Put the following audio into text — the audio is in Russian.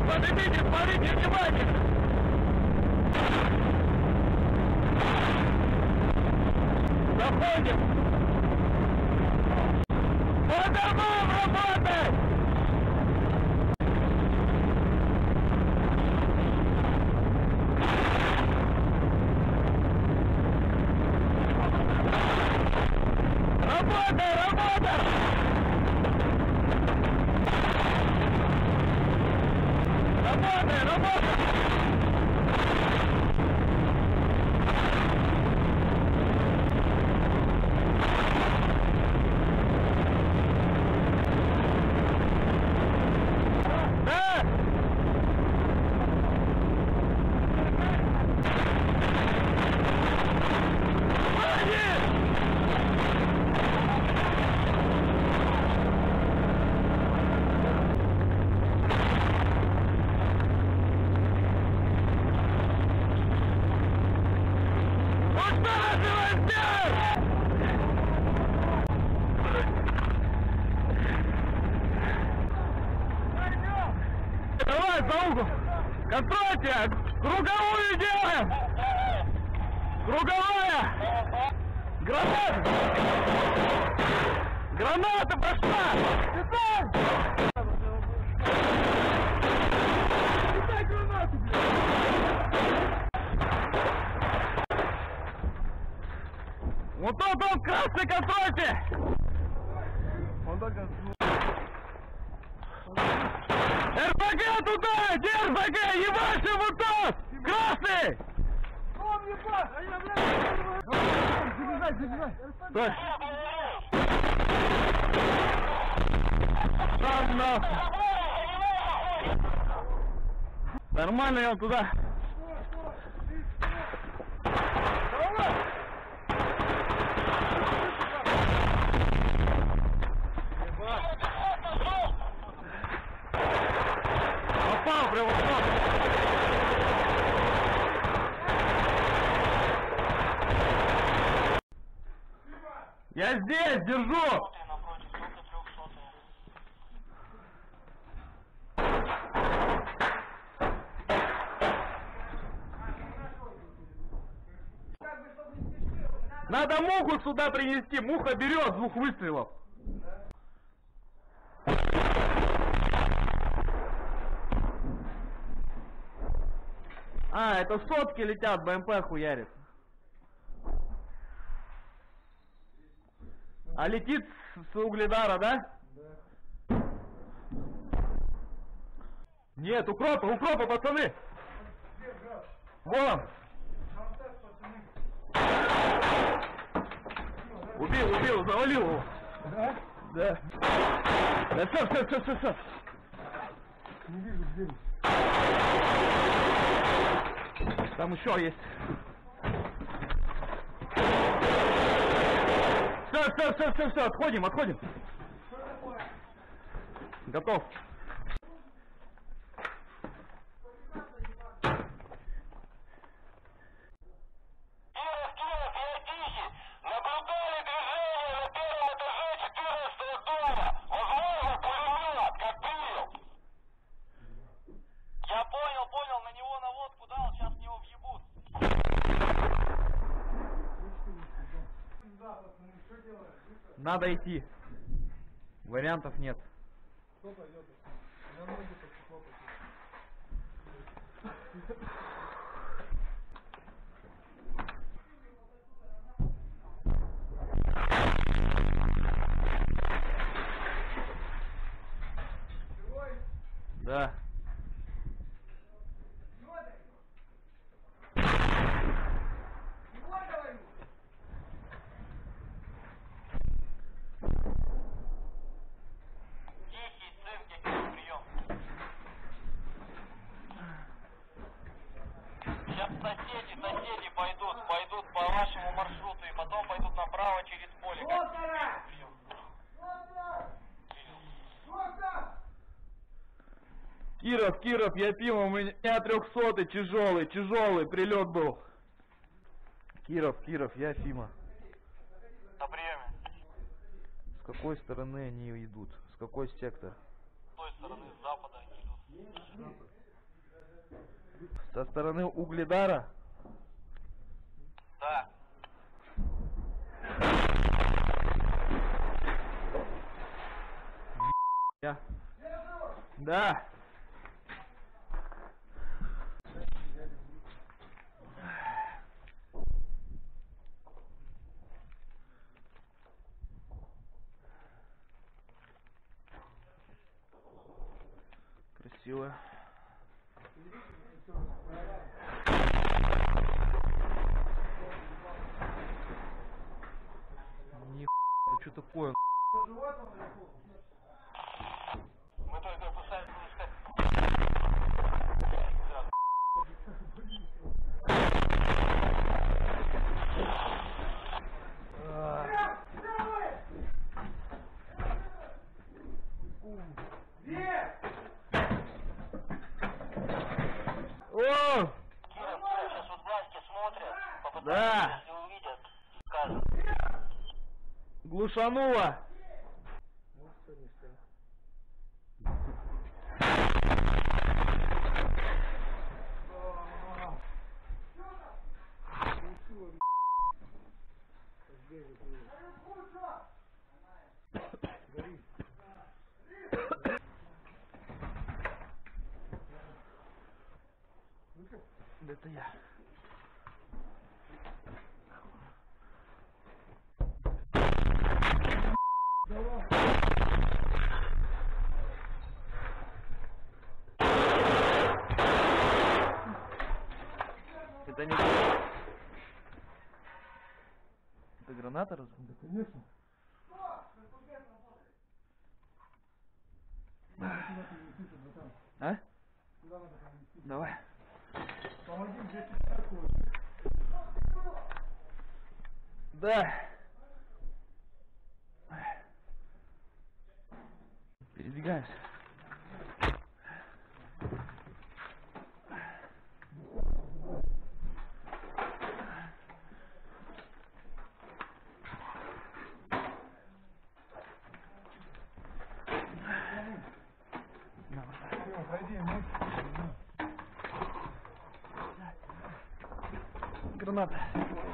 поднимите, смотрите, внимание! Заходим! По домам работать! Работай, работай! Работай, работай! Контрольте! Круговую делаем! Круговая! Граната! Граната пошла! Летай гранату, вот тот, он красный, контрольте! Он только... РПГ туда! Где РПГ? Ебашь его тот! Красный! Он ебашь! А я, блядь! Забегай, забегай! Стой! Там нахуй! Нормально я туда! Попал прямо в нос. Я здесь держу. Надо муху сюда принести. Муха берет с 2 выстрелов. А, это сотки летят, БМП хуярит. А летит с угледара, да? Да. Нет, укропа, пацаны! Вон! Убил, завалил его. Да? Да. Да, все. Не вижу, где. Там еще есть. Все, отходим. Готов. Понял, на него наводку дал, сейчас в него въебут. Надо идти. Вариантов нет. Кто пойдет? На ноги подхлопать. Да. Сейчас соседи пойдут по вашему маршруту и потом пойдут направо через поле. Киров, я пиво, у меня 300-й, тяжелый прилет был. Киров, я Фима. На приеме. С какой стороны они идут? С какой сектор? С той стороны, с запада они идут. Со стороны Угледара. Да. Я. Да. Красиво. Нихуя, что такое? Мы только пытаемся искать. О! Кира, сейчас вот глазки смотрят, попытаются, Да. если увидят, скажут. Глушануло. Это я. Это не... Это граната, разве? Да, конечно. А? Куда надо поместить? Давай. Помоги, где такое? Да. Передвигаемся. Пройди, мой. Граната.